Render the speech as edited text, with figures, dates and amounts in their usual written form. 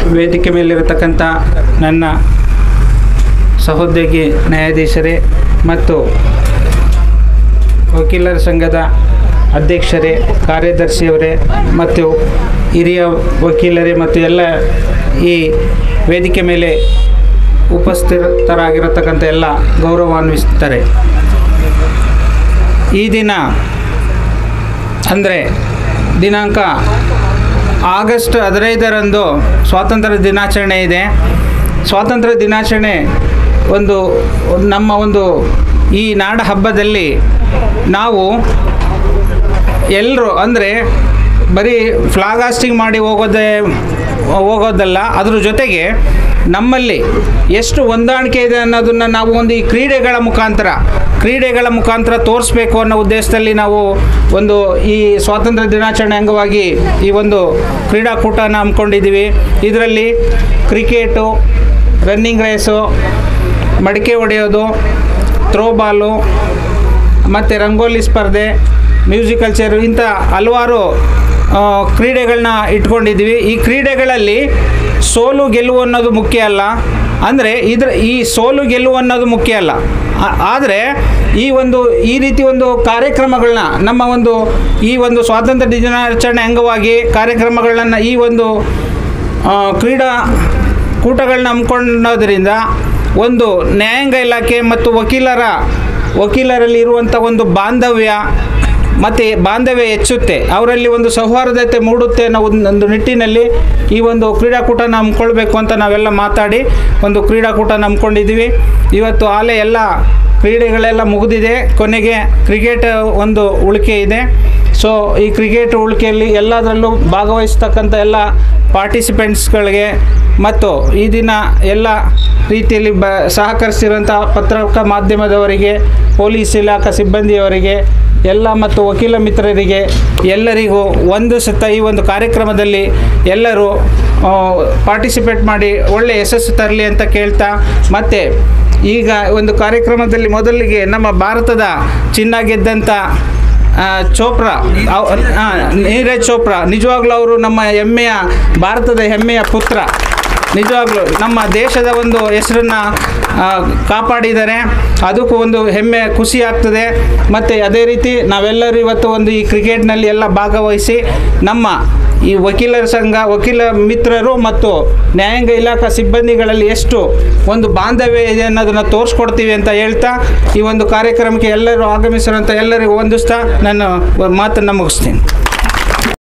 ವೇದಿಕೆ ಮೇಲಿರತಕ್ಕಂಥ ನನ್ನ ಸಹೋದ್ಯೋಗಿ ನ್ಯಾಯಾಧೀಶರೇ ಮತ್ತು ವಕೀಲರ ಸಂಘದ ಅಧ್ಯಕ್ಷರೇ, ಕಾರ್ಯದರ್ಶಿಯವರೇ ಮತ್ತು ಹಿರಿಯ ವಕೀಲರೇ ಮತ್ತು ಎಲ್ಲ ಈ ವೇದಿಕೆ ಮೇಲೆ ಉಪಸ್ಥಿತರಾಗಿರತಕ್ಕಂಥ ಎಲ್ಲ ಗೌರವಾನ್ವಿತರೆ, ಈ ದಿನ ಅಂದರೆ ದಿನಾಂಕ ಆಗಸ್ಟ್ 15ರಂದು ಸ್ವಾತಂತ್ರ್ಯ ದಿನಾಚರಣೆ ಇದೆ. ಸ್ವಾತಂತ್ರ್ಯ ದಿನಾಚರಣೆ ನಮ್ಮ ಈ ನಾಡ ಹಬ್ಬದಲ್ಲಿ ನಾವು ಎಲ್ಲರೂ ಅಂದರೆ ಬರೀ ಫ್ಲಾಗ್ ಹಾಸ್ಟಿಂಗ್ ಮಾಡಿ ಹೋಗೋದಲ್ಲ, ಅದ್ರ ಜೊತೆಗೆ ನಮ್ಮಲ್ಲಿ ಎಷ್ಟು ಹೊಂದಾಣಿಕೆ ಇದೆ ಅನ್ನೋದನ್ನು ನಾವು ಈ ಕ್ರೀಡೆಗಳ ಮುಖಾಂತರ ತೋರಿಸ್ಬೇಕು ಅನ್ನೋ ಉದ್ದೇಶದಲ್ಲಿ ನಾವು ಈ ಸ್ವಾತಂತ್ರ್ಯ ದಿನಾಚರಣೆ ಅಂಗವಾಗಿ ಈ ಕ್ರೀಡಾಕೂಟನ ಹಮ್ಮಿಕೊಂಡಿದ್ದೀವಿ. ಇದರಲ್ಲಿ ಕ್ರಿಕೆಟು, ರನ್ನಿಂಗ್ ರೇಸು, ಮಡಿಕೆ ಹೊಡೆಯೋದು, ಥ್ರೋಬಾಲು ಮತ್ತು ರಂಗೋಲಿ ಸ್ಪರ್ಧೆ, ಮ್ಯೂಸಿಕಲ್ ಚೇರು, ಇಂಥ ಹಲವಾರು ಕ್ರೀಡೆಗಳನ್ನ ಇಟ್ಕೊಂಡಿದ್ದೀವಿ. ಈ ಕ್ರೀಡೆಗಳಲ್ಲಿ ಸೋಲು ಗೆಲುವು ಅನ್ನೋದು ಮುಖ್ಯ ಅಲ್ಲ, ಅಂದರೆ ಈ ಸೋಲು ಗೆಲುವು ಅನ್ನೋದು ಮುಖ್ಯ ಅಲ್ಲ, ಆದರೆ ಈ ರೀತಿ ಕಾರ್ಯಕ್ರಮಗಳನ್ನ ನಮ್ಮ ಈ ಸ್ವಾತಂತ್ರ್ಯ ದಿನಾಚರಣೆ ಅಂಗವಾಗಿ ಕಾರ್ಯಕ್ರಮಗಳನ್ನ ಈ ಕ್ರೀಡಾಕೂಟಗಳನ್ನ ಹಮ್ಮಿಕೊಳ್ಳೋದ್ರಿಂದ ನ್ಯಾಯಾಂಗ ಇಲಾಖೆ ಮತ್ತು ವಕೀಲರಲ್ಲಿ ಇರುವಂಥ ಬಾಂಧವ್ಯ ಹೆಚ್ಚುತ್ತೆ, ಅವರಲ್ಲಿ ಸೌಹಾರ್ದತೆ ಮೂಡುತ್ತೆ ಅನ್ನೋ ಒಂದು ನಿಟ್ಟಿನಲ್ಲಿ ಈ ಕ್ರೀಡಾಕೂಟನ ಹಮ್ಮಿಕೊಳ್ಬೇಕು ಅಂತ ನಾವೆಲ್ಲ ಮಾತಾಡಿ ಕ್ರೀಡಾಕೂಟನ ಹಮ್ಮಿಕೊಂಡಿದ್ದೀವಿ. ಇವತ್ತು ಆಲೆ ಎಲ್ಲ ಕ್ರೀಡೆಗಳೆಲ್ಲ ಮುಗಿದಿದೆ, ಕೊನೆಗೆ ಕ್ರಿಕೆಟ್ ಉಳಿಕೆ ಇದೆ. ಸೊ ಈ ಕ್ರಿಕೆಟ್ ಉಳಿಕೆಯಲ್ಲಿ ಎಲ್ಲದರಲ್ಲೂ ಭಾಗವಹಿಸ್ತಕ್ಕಂಥ ಎಲ್ಲ ಪಾರ್ಟಿಸಿಪೆಂಟ್ಸ್ಗಳಿಗೆ ಮತ್ತು ಈ ದಿನ ಎಲ್ಲ ರೀತಿಯಲ್ಲಿ ಸಹಕರಿಸಿರುವಂಥ ಪತ್ರಿಕಾ ಮಾಧ್ಯಮದವರಿಗೆ, ಪೊಲೀಸ್ ಇಲಾಖಾ ಸಿಬ್ಬಂದಿಯವರಿಗೆ ಎಲ್ಲ ಮತ್ತು ವಕೀಲ ಮಿತ್ರರಿಗೆ ಎಲ್ಲರಿಗೂ ಈ ಕಾರ್ಯಕ್ರಮದಲ್ಲಿ ಎಲ್ಲರೂ ಪಾರ್ಟಿಸಿಪೇಟ್ ಮಾಡಿ ಒಳ್ಳೆ ಯಶಸ್ಸು ತರಲಿ ಅಂತ ಕೇಳ್ತಾ, ಮತ್ತು ಈಗ ಕಾರ್ಯಕ್ರಮದಲ್ಲಿ ಮೊದಲಿಗೆ ನಮ್ಮ ಭಾರತದ ಚಿನ್ನ ಗೆದ್ದಂಥ ನೀರಜ್ ಚೋಪ್ರಾ, ನಿಜವಾಗ್ಲೂ ಅವರು ನಮ್ಮ ಭಾರತದ ಹೆಮ್ಮೆಯ ಪುತ್ರ, ನಿಜವಾಗ್ಲೂ ನಮ್ಮ ದೇಶದ ಹೆಸರನ್ನು ಕಾಪಾಡಿದ್ದಾರೆ. ಅದಕ್ಕೂ ಹೆಮ್ಮೆ, ಖುಷಿ ಆಗ್ತದೆ. ಮತ್ತು ಅದೇ ರೀತಿ ನಾವೆಲ್ಲರೂ ಇವತ್ತು ಈ ಕ್ರಿಕೆಟ್ನಲ್ಲಿ ಎಲ್ಲ ಭಾಗವಹಿಸಿ ನಮ್ಮ ಈ ವಕೀಲರ ಸಂಘ, ವಕೀಲ ಮಿತ್ರರು ಮತ್ತು ನ್ಯಾಯಾಂಗ ಇಲಾಖಾ ಸಿಬ್ಬಂದಿಗಳಲ್ಲಿ ಎಷ್ಟು ಬಾಂಧವ್ಯ ಇದೆ ಅನ್ನೋದನ್ನು ತೋರಿಸ್ಕೊಡ್ತೀವಿ ಅಂತ ಹೇಳ್ತಾ ಈ ಕಾರ್ಯಕ್ರಮಕ್ಕೆ ಎಲ್ಲರೂ ಆಗಮಿಸಿರುವಂಥ ಎಲ್ಲರಿಗೂ ವಂದಿಸ್ತಾ ನನ್ನ ಮಾತನ್ನು ಮುಗಿಸ್ತೀನಿ.